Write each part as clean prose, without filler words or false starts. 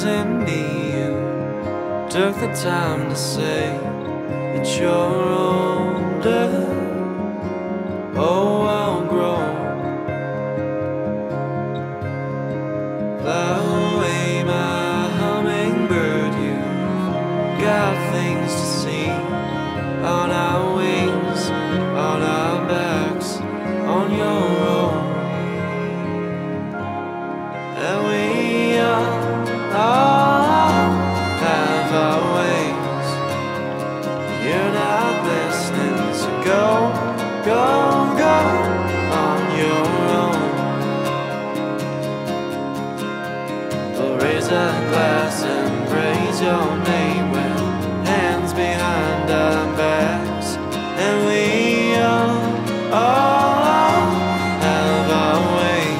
in me, you took the time to say that you're older. Oh, I'm grown. Fly away, my hummingbird, you've got things to see. On our wings, on our backs, on your own. And we all have our ways. You're not listening, so go, go, go on your own. We'll raise a glass and praise your name with hands behind our backs. And we all have our ways.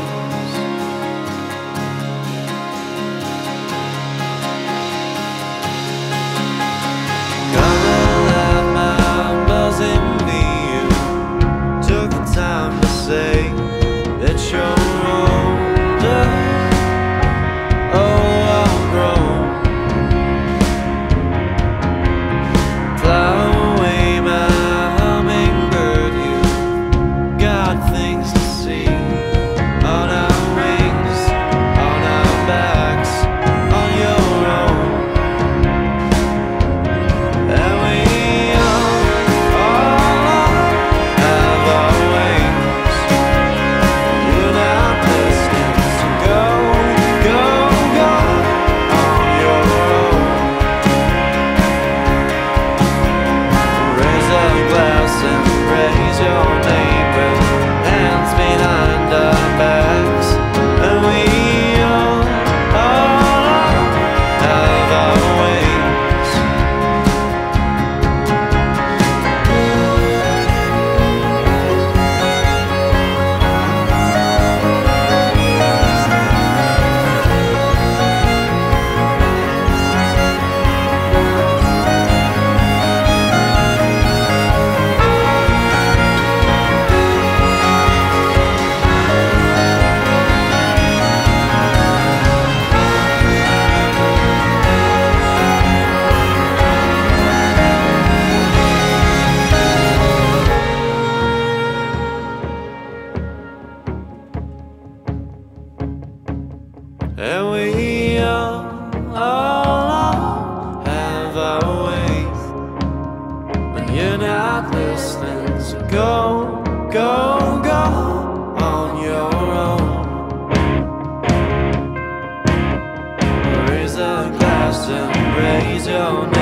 Come alive, my buzzing bee, you took the time to say that you're older. Oh, I'm grown. Fly away, my hummingbird, you got things to see. On our wings, on our backs, on your own. And we all have our ways. You're not listening, so go, go, go on your own. Raise a glass and praise your name with hands behind our backs. And we all have our ways. And we all have our ways. When you're not listening, so go, go, go on your own. Raise a glass and raise your